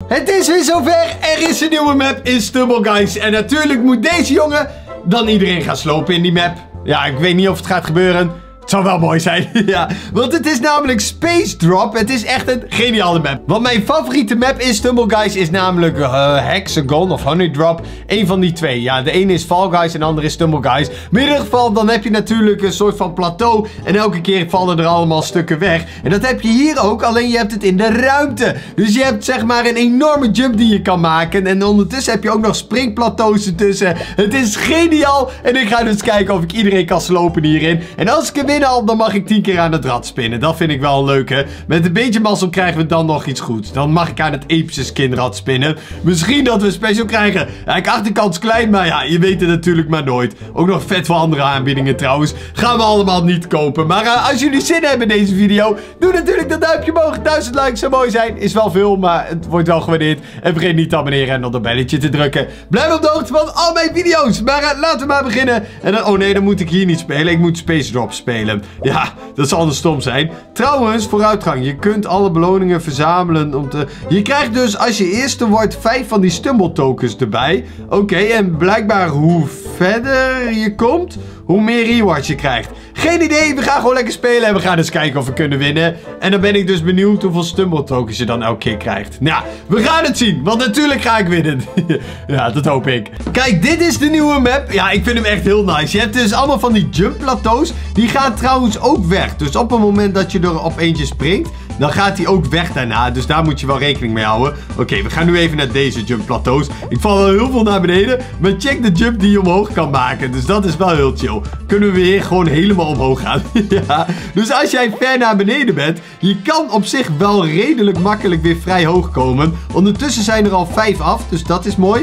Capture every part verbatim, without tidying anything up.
Het is weer zover. Er is een nieuwe map in Stumble Guys. En natuurlijk moet deze jongen dan iedereen gaan slopen in die map. Ja, ik weet niet of het gaat gebeuren. Het zou wel mooi zijn, ja. Want het is namelijk Space Drop. Het is echt een geniale map. Want mijn favoriete map in Stumble Guys is namelijk uh, Hexagon of Honey Drop. Eén van die twee. Ja, de ene is Fall Guys en de andere is Stumble Guys. Maar in ieder geval, dan heb je natuurlijk een soort van plateau. En elke keer vallen er allemaal stukken weg. En dat heb je hier ook, alleen je hebt het in de ruimte. Dus je hebt zeg maar een enorme jump die je kan maken. En ondertussen heb je ook nog springplateaus ertussen. Het is geniaal. En ik ga dus kijken of ik iedereen kan slopen hierin. En als ik er win al, dan mag ik tien keer aan het rad spinnen. Dat vind ik wel leuk, hè. Met een beetje mazzel krijgen we dan nog iets goeds. Dan mag ik aan het epische skinrad spinnen. Misschien dat we een special krijgen. Ja, ik achterkans klein, maar ja, je weet het natuurlijk maar nooit. Ook nog vet veel andere aanbiedingen trouwens. Gaan we allemaal niet kopen. Maar uh, als jullie zin hebben in deze video, doe natuurlijk dat duimpje omhoog. duizend likes zou mooi zijn. Is wel veel, maar het wordt wel gewaardeerd. En vergeet niet te abonneren en op dat belletje te drukken. Blijf op de hoogte van al mijn video's. Maar uh, laten we maar beginnen. En dan, oh nee, dan moet ik hier niet spelen. Ik moet Space Drop spelen. Ja, dat zal anders stom zijn. Trouwens, vooruitgang. Je kunt alle beloningen verzamelen om te... Je krijgt dus, als je eerste wordt, vijf van die stumble tokens erbij. Oké, okay, en blijkbaar hoe verder je komt, hoe meer rewards je krijgt. Geen idee, we gaan gewoon lekker spelen en we gaan eens kijken of we kunnen winnen. En dan ben ik dus benieuwd hoeveel stumble tokens je dan elke keer krijgt. Nou, we gaan het zien, want natuurlijk ga ik winnen. Ja, dat hoop ik. Kijk, dit is de nieuwe map. Ja, ik vind hem echt heel nice. Je hebt dus allemaal van die jump plateaus. Die gaan trouwens ook weg. Dus op het moment dat je er op eentje springt, dan gaat hij ook weg daarna. Dus daar moet je wel rekening mee houden. Oké, okay, we gaan nu even naar deze jump plateaus. Ik val wel heel veel naar beneden. Maar check de jump die je omhoog kan maken. Dus dat is wel heel chill. Kunnen we weer gewoon helemaal omhoog gaan. Ja. Dus als jij ver naar beneden bent, je kan op zich wel redelijk makkelijk weer vrij hoog komen. Ondertussen zijn er al vijf af. Dus dat is mooi.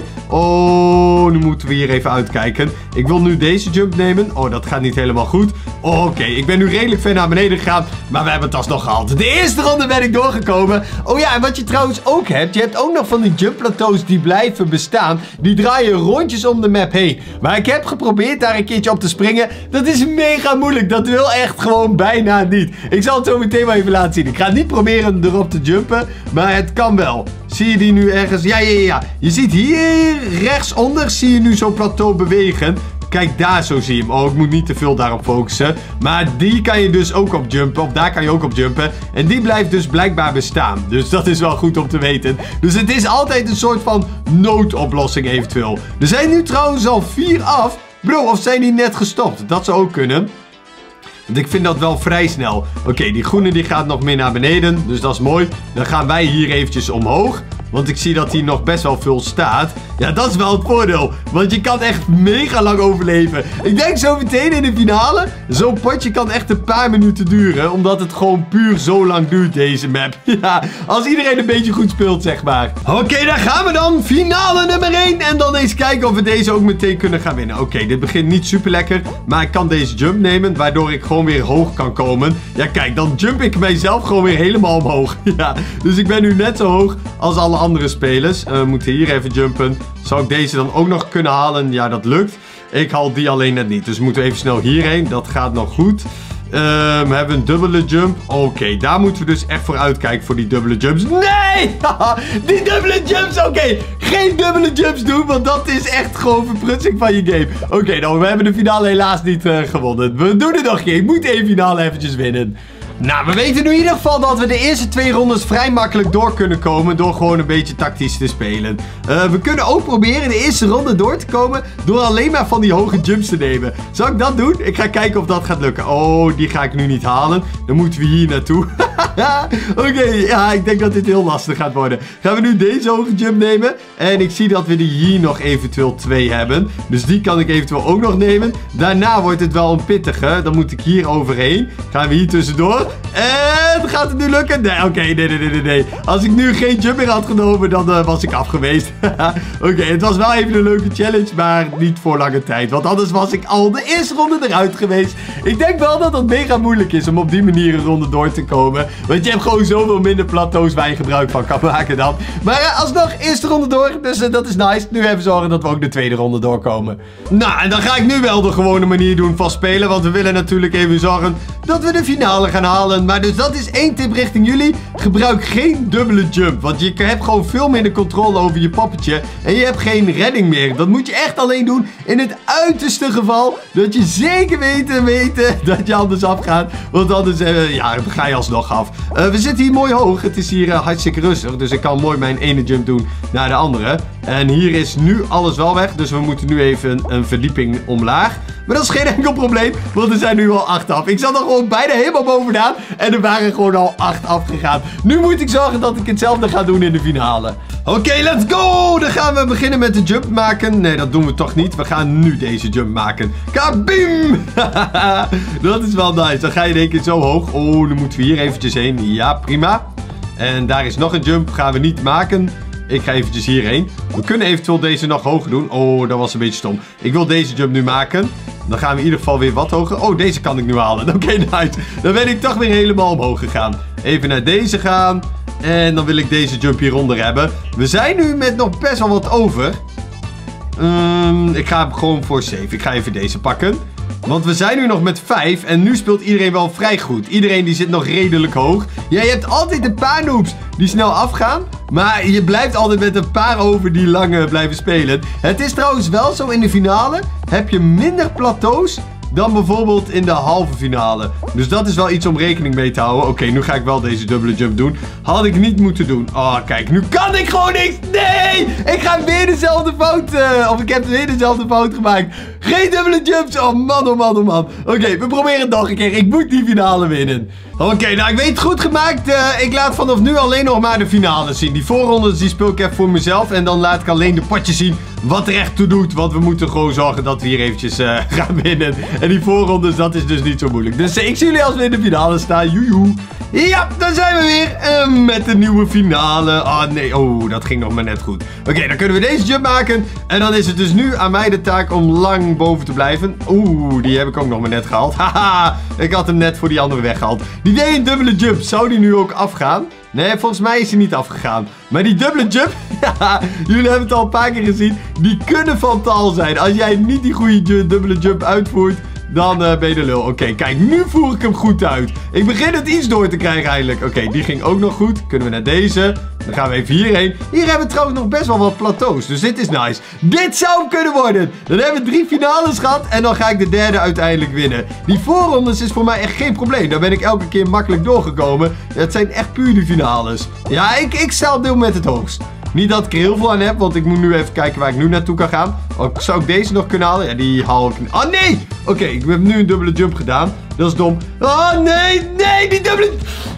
Oh, nu moeten we hier even uitkijken. Ik wil nu deze jump nemen. Oh, dat gaat niet helemaal goed. Oh, oké, okay. Ik ben nu redelijk ver naar beneden gegaan. Maar we hebben het alsnog gehaald. De eerste ronde ben ik doorgekomen. Oh ja, en wat je trouwens ook hebt. Je hebt ook nog van die jump plateaus die blijven bestaan. Die draaien rondjes om de map heen. Maar ik heb geprobeerd daar een keertje op te springen. Dat is mega moeilijk. Dat wil echt gewoon bijna niet. Ik zal het zo meteen wel even laten zien. Ik ga niet proberen erop te jumpen. Maar het kan wel. Zie je die nu ergens? Ja, ja, ja. Je ziet hier rechtsonder zie je nu zo'n plateau bewegen. Kijk, daar zo zie je hem. Oh, ik moet niet te veel daarop focussen. Maar die kan je dus ook op jumpen. Of daar kan je ook op jumpen. En die blijft dus blijkbaar bestaan. Dus dat is wel goed om te weten. Dus het is altijd een soort van noodoplossing eventueel. Er zijn nu trouwens al vier af. Bro, of zijn die net gestopt? Dat zou ook kunnen. Want ik vind dat wel vrij snel. Oké, okay, die groene die gaat nog meer naar beneden. Dus dat is mooi. Dan gaan wij hier eventjes omhoog. Want ik zie dat hier nog best wel veel staat. Ja, dat is wel het voordeel. Want je kan echt mega lang overleven. Ik denk zo meteen in de finale. Zo'n potje kan echt een paar minuten duren. Omdat het gewoon puur zo lang duurt, deze map. Ja, als iedereen een beetje goed speelt, zeg maar. Oké, okay, daar gaan we dan. Finale nummer één. En dan eens kijken of we deze ook meteen kunnen gaan winnen. Oké, okay, dit begint niet super lekker. Maar ik kan deze jump nemen. Waardoor ik gewoon weer hoog kan komen. Ja, kijk, dan jump ik mijzelf gewoon weer helemaal omhoog. Ja, dus ik ben nu net zo hoog als alle andere spelers. Uh, we moeten hier even jumpen. Zou ik deze dan ook nog kunnen halen? Ja, dat lukt. Ik haal die alleen net niet. Dus moeten we even snel hierheen. Dat gaat nog goed. Uh, we hebben een dubbele jump. Oké, okay, daar moeten we dus echt voor uitkijken voor die dubbele jumps. Nee! Die dubbele jumps, oké. Okay. Geen dubbele jumps doen, want dat is echt gewoon verprutsing van je game. Oké, okay, nou, we hebben de finale helaas niet uh, gewonnen. We doen het nog een keer. Ik moet één finale eventjes winnen. Nou, we weten nu in ieder geval dat we de eerste twee rondes vrij makkelijk door kunnen komen door gewoon een beetje tactisch te spelen. Uh, we kunnen ook proberen de eerste ronde door te komen door alleen maar van die hoge jumps te nemen. Zal ik dat doen? Ik ga kijken of dat gaat lukken. Oh, die ga ik nu niet halen. Dan moeten we hier naartoe. Oké, okay, ja, ik denk dat dit heel lastig gaat worden. Gaan we nu deze hoge jump nemen. En ik zie dat we die hier nog eventueel twee hebben. Dus die kan ik eventueel ook nog nemen. Daarna wordt het wel een pittige. Dan moet ik hier overheen. Gaan we hier tussendoor. En gaat het nu lukken? Nee, oké, okay, nee, nee, nee, nee. Als ik nu geen jump meer had genomen, dan uh, was ik af geweest. Oké, okay, het was wel even een leuke challenge, maar niet voor lange tijd. Want anders was ik al de eerste ronde eruit geweest. Ik denk wel dat het mega moeilijk is om op die manier een ronde door te komen. Want je hebt gewoon zoveel minder plateaus waar je gebruik van kan maken dan. Maar uh, alsnog, eerste ronde door. Dus uh, dat is nice. Nu even zorgen dat we ook de tweede ronde doorkomen. Nou, en dan ga ik nu wel de gewone manier doen van spelen. Want we willen natuurlijk even zorgen dat we de finale gaan halen. halen. Maar dus dat is één tip richting jullie. Gebruik geen dubbele jump. Want je hebt gewoon veel minder controle over je poppetje. En je hebt geen redding meer. Dat moet je echt alleen doen in het uiterste geval. Dat je zeker weten, weten dat je anders afgaat. Want anders uh, ja, ga je alsnog af. Uh, we zitten hier mooi hoog. Het is hier uh, hartstikke rustig. Dus ik kan mooi mijn ene jump doen naar de andere. En hier is nu alles wel weg. Dus we moeten nu even een, een verdieping omlaag. Maar dat is geen enkel probleem. Want er zijn nu al acht af. Ik zat er gewoon bijna helemaal bovenaan. En er waren gewoon al acht afgegaan. Nu moet ik zorgen dat ik hetzelfde ga doen in de finale. Oké, okay, let's go! Dan gaan we beginnen met de jump maken. Nee, dat doen we toch niet. We gaan nu deze jump maken. Kabim! Dat is wel nice. Dan ga je in één keer zo hoog. Oh, dan moeten we hier eventjes heen. Ja, prima. En daar is nog een jump. Gaan we niet maken. Ik ga eventjes hierheen. We kunnen eventueel deze nog hoger doen. Oh, dat was een beetje stom. Ik wil deze jump nu maken. Dan gaan we in ieder geval weer wat hoger. Oh, deze kan ik nu halen. Oké, okay, nice. Dan ben ik toch weer helemaal omhoog gegaan. Even naar deze gaan. En dan wil ik deze jump hieronder hebben. We zijn nu met nog best wel wat over. Um, ik ga gewoon voor safe. Ik ga even deze pakken. Want we zijn nu nog met vijf. En nu speelt iedereen wel vrij goed. Iedereen die zit nog redelijk hoog. Ja, je hebt altijd een paar noobs die snel afgaan. Maar je blijft altijd met een paar over die lang blijven spelen. Het is trouwens wel zo in de finale. Heb je minder plateaus dan bijvoorbeeld in de halve finale. Dus dat is wel iets om rekening mee te houden. Oké, okay, nu ga ik wel deze dubbele jump doen. Had ik niet moeten doen. Oh, kijk, nu kan ik gewoon niks. Nee! Ik ga weer dezelfde fout. Uh, of ik heb weer dezelfde fout gemaakt. Geen dubbele jumps. Oh man, oh man, oh man. Oké, okay, we proberen het nog een keer. Ik moet die finale winnen. Oké, okay, nou ik weet het goed gemaakt. Uh, ik laat vanaf nu alleen nog maar de finale zien. Die voorrondes die speel ik even voor mezelf. En dan laat ik alleen de potjes zien wat er echt toe doet. Want we moeten gewoon zorgen dat we hier eventjes uh, gaan winnen. En die voorrondes, dat is dus niet zo moeilijk. Dus uh, ik zie jullie als we in de finale staan. Joejoe. Ja, dan zijn we weer uh, met de nieuwe finale. Oh nee, oh, dat ging nog maar net goed. Oké, okay, dan kunnen we deze jump maken. En dan is het dus nu aan mij de taak om lang boven te blijven. Oeh, die heb ik ook nog maar net gehaald. Haha, ik had hem net voor die andere weggehaald. Die deed een dubbele jump. Zou die nu ook afgaan? Nee, volgens mij is hij niet afgegaan. Maar die dubbele jump, ja, jullie hebben het al een paar keer gezien. Die kunnen fataal zijn. Als jij niet die goede dubbele jump uitvoert, dan uh, ben je de lul. Oké, okay, kijk, nu voer ik hem goed uit. Ik begin het iets door te krijgen eigenlijk. Oké, okay, die ging ook nog goed. Kunnen we naar deze. Dan gaan we even hierheen. Hier hebben we trouwens nog best wel wat plateaus. Dus dit is nice. Dit zou kunnen worden. Dan hebben we drie finales gehad. En dan ga ik de derde uiteindelijk winnen. Die voorrondes is voor mij echt geen probleem. Daar ben ik elke keer makkelijk doorgekomen. Het zijn echt puur de finales. Ja, ik, ik sta op dit moment het hoogst. Niet dat ik er heel veel aan heb, want ik moet nu even kijken waar ik nu naartoe kan gaan. Oh, zou ik deze nog kunnen halen? Ja, die haal ik niet. Oh, nee! Oké, okay, ik heb nu een dubbele jump gedaan. Dat is dom. Oh, nee, nee, die dubbele...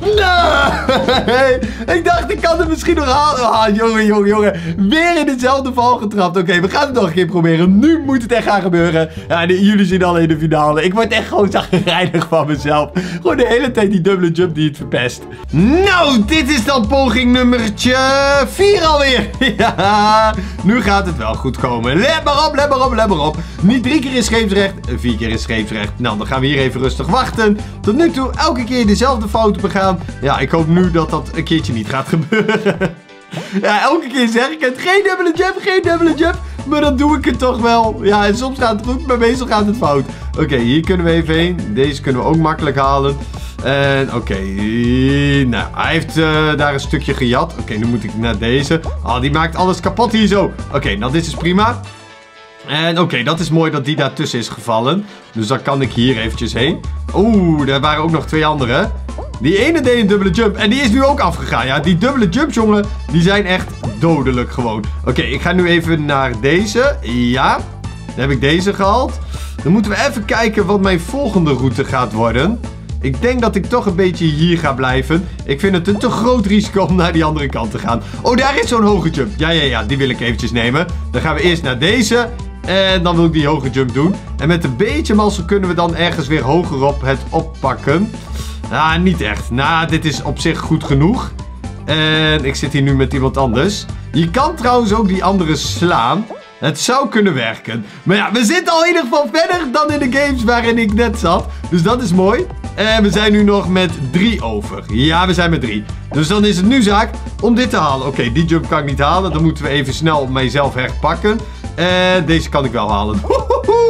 Nee! Ik dacht, ik kan het misschien nog halen. Ah, oh, jongen, jongen, jongen. Weer in dezelfde val getrapt. Oké, okay, we gaan het nog een keer proberen. Nu moet het echt gaan gebeuren. Ja, de, jullie zien al in de finale. Ik word echt gewoon zagrijnig van mezelf. Gewoon de hele tijd die dubbele jump die het verpest. Nou, dit is dan poging nummertje vier alweer. Ja, nu gaat het wel goed komen. Let maar op, let maar op, let maar op. Niet drie keer is scheepsrecht, vier keer is scheepsrecht. Nou, dan gaan we hier even rustig wachten. Tot nu toe elke keer dezelfde fouten begaan. Ja, ik hoop nu dat dat een keertje niet gaat gebeuren. Ja, elke keer zeg ik het. Geen dubbele jump, geen dubbele jump. Maar dan doe ik het toch wel. Ja, en soms gaat het goed, maar meestal gaat het fout. Oké, okay, hier kunnen we even heen. Deze kunnen we ook makkelijk halen. En oké, okay. Nou, hij heeft uh, daar een stukje gejat. Oké, okay, nu moet ik naar deze. Oh, die maakt alles kapot hier zo. Oké, okay, nou dit is prima. En oké, okay, dat is mooi dat die daartussen is gevallen. Dus dan kan ik hier eventjes heen. Oeh, daar waren ook nog twee andere. Die ene deed een dubbele jump en die is nu ook afgegaan. Ja, die dubbele jumps, jongen, die zijn echt dodelijk gewoon. Oké, okay, ik ga nu even naar deze. Ja, dan heb ik deze gehaald. Dan moeten we even kijken wat mijn volgende route gaat worden. Ik denk dat ik toch een beetje hier ga blijven. Ik vind het een te groot risico om naar die andere kant te gaan. Oh, daar is zo'n hoge jump. Ja, ja, ja, die wil ik eventjes nemen. Dan gaan we eerst naar deze. En dan wil ik die hoge jump doen. En met een beetje mazzel kunnen we dan ergens weer hogerop het oppakken. Nou, niet echt. Nou, dit is op zich goed genoeg. En ik zit hier nu met iemand anders. Je kan trouwens ook die andere slaan. Het zou kunnen werken. Maar ja, we zitten al in ieder geval verder dan in de games waarin ik net zat. Dus dat is mooi. En we zijn nu nog met drie over. Ja, we zijn met drie. Dus dan is het nu zaak om dit te halen. Oké, okay, die jump kan ik niet halen. Dan moeten we even snel mijzelf herpakken. En deze kan ik wel halen.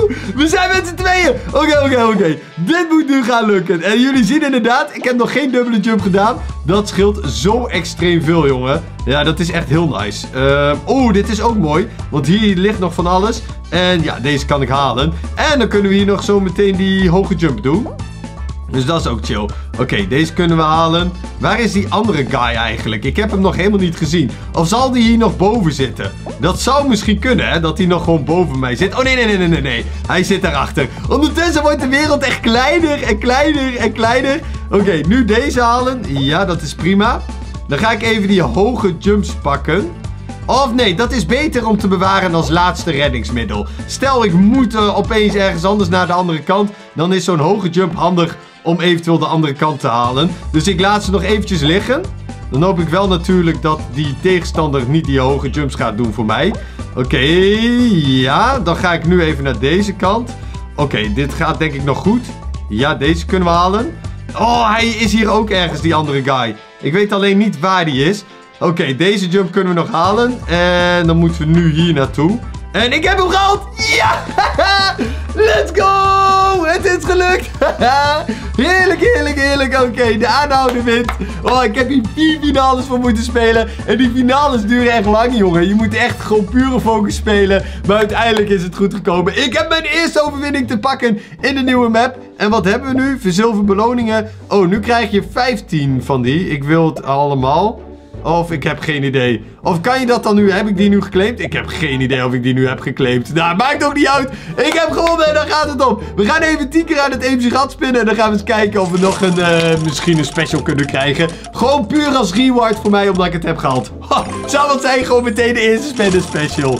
Woehoe! We zijn met z'n tweeën. Oké, oké, oké. Dit moet nu gaan lukken. En jullie zien inderdaad, ik heb nog geen dubbele jump gedaan. Dat scheelt zo extreem veel, jongen. Ja, dat is echt heel nice. Uh, Oeh, dit is ook mooi. Want hier ligt nog van alles. En ja, deze kan ik halen. En dan kunnen we hier nog zo meteen die hoge jump doen. Dus dat is ook chill. Oké, okay, deze kunnen we halen. Waar is die andere guy eigenlijk? Ik heb hem nog helemaal niet gezien. Of zal die hier nog boven zitten? Dat zou misschien kunnen, hè? Dat hij nog gewoon boven mij zit. Oh, nee, nee, nee, nee, nee, nee. Hij zit daarachter. Ondertussen wordt de wereld echt kleiner en kleiner en kleiner. Oké, okay, nu deze halen. Ja, dat is prima. Dan ga ik even die hoge jumps pakken. Of nee, dat is beter om te bewaren als laatste reddingsmiddel. Stel, ik moet uh, opeens ergens anders naar de andere kant. Dan is zo'n hoge jump handig om eventueel de andere kant te halen. Dus ik laat ze nog eventjes liggen. Dan hoop ik wel natuurlijk dat die tegenstander niet die hoge jumps gaat doen voor mij. Oké, okay, ja. Dan ga ik nu even naar deze kant. Oké, okay, dit gaat denk ik nog goed. Ja, deze kunnen we halen. Oh, hij is hier ook ergens, die andere guy. Ik weet alleen niet waar die is. Oké, okay, deze jump kunnen we nog halen. En dan moeten we nu hier naartoe. En ik heb hem gehaald! Ja! Let's go! Het is gelukt! Heerlijk, heerlijk, heerlijk. Oké, okay, de aanhouder wint. Oh, ik heb hier vier finales voor moeten spelen. En die finales duren echt lang, jongen. Je moet echt gewoon pure focus spelen. Maar uiteindelijk is het goed gekomen. Ik heb mijn eerste overwinning te pakken in de nieuwe map. En wat hebben we nu? Verzilver beloningen. Oh, nu krijg je vijftien van die. Ik wil het allemaal. Of ik heb geen idee. Of kan je dat dan nu? Heb ik die nu geclaimd? Ik heb geen idee of ik die nu heb geclaimd. Nou, maakt ook niet uit. Ik heb gewonnen en daar gaat het om. We gaan even tien keer aan het epische gat spinnen. En dan gaan we eens kijken of we nog een, uh, misschien een special kunnen krijgen. Gewoon puur als reward voor mij, omdat ik het heb gehaald. Ha, zou het zijn, gewoon meteen de eerste spenden special.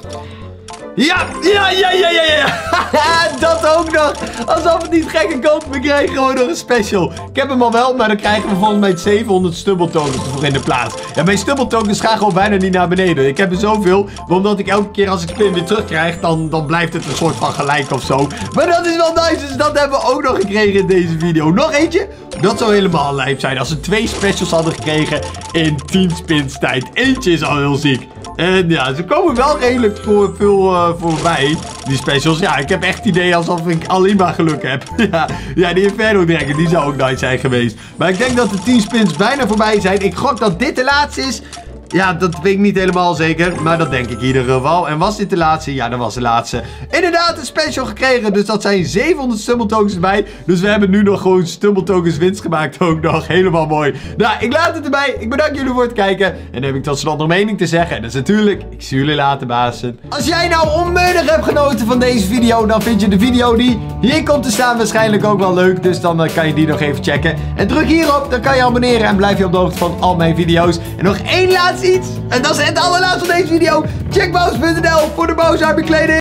Ja, ja, ja, ja, ja, ja. Dat ook nog. Alsof het niet gekke komt. We krijgen gewoon nog een special. Ik heb hem al wel, maar dan krijgen we volgens mij zevenhonderd stubbeltokens ervoor in de plaats. Ja, mijn stubbeltokens gaan gewoon bijna niet naar beneden. Ik heb er zoveel, maar omdat ik elke keer als ik spin weer terugkrijg, dan, dan blijft het een soort van gelijk of zo. Maar dat is wel nice, dus dat hebben we ook nog gekregen in deze video. Nog eentje? Dat zou helemaal lijp zijn als we twee specials hadden gekregen in tien spins tijd. Eentje is al heel ziek. En ja, ze komen wel redelijk voor veel uh, voorbij, die specials. Ja, ik heb echt het idee alsof ik alleen maar geluk heb. ja, ja, die Inferno Dragon, die zou ook nice zijn geweest. Maar ik denk dat de tien spins bijna voorbij zijn. Ik gok dat dit de laatste is. Ja, dat weet ik niet helemaal zeker. Maar dat denk ik in ieder geval. En was dit de laatste? Ja, dat was de laatste. Inderdaad, een special gekregen. Dus dat zijn zevenhonderd stummeltokens erbij. Dus we hebben nu nog gewoon stummeltokens winst gemaakt ook nog. Helemaal mooi. Nou, ik laat het erbij. Ik bedank jullie voor het kijken. En dan heb ik tot slot nog mening te zeggen. En dat is natuurlijk, ik zie jullie later, bazen. Als jij nou onmiddellijk hebt genoten van deze video, dan vind je de video die hier komt te staan waarschijnlijk ook wel leuk. Dus dan uh, kan je die nog even checken. En druk hierop, dan kan je abonneren en blijf je op de hoogte van al mijn video's. En nog één laatste iets. En dat is het allerlaatste van deze video. Check bouwers punt n l voor de Bowser bekleding.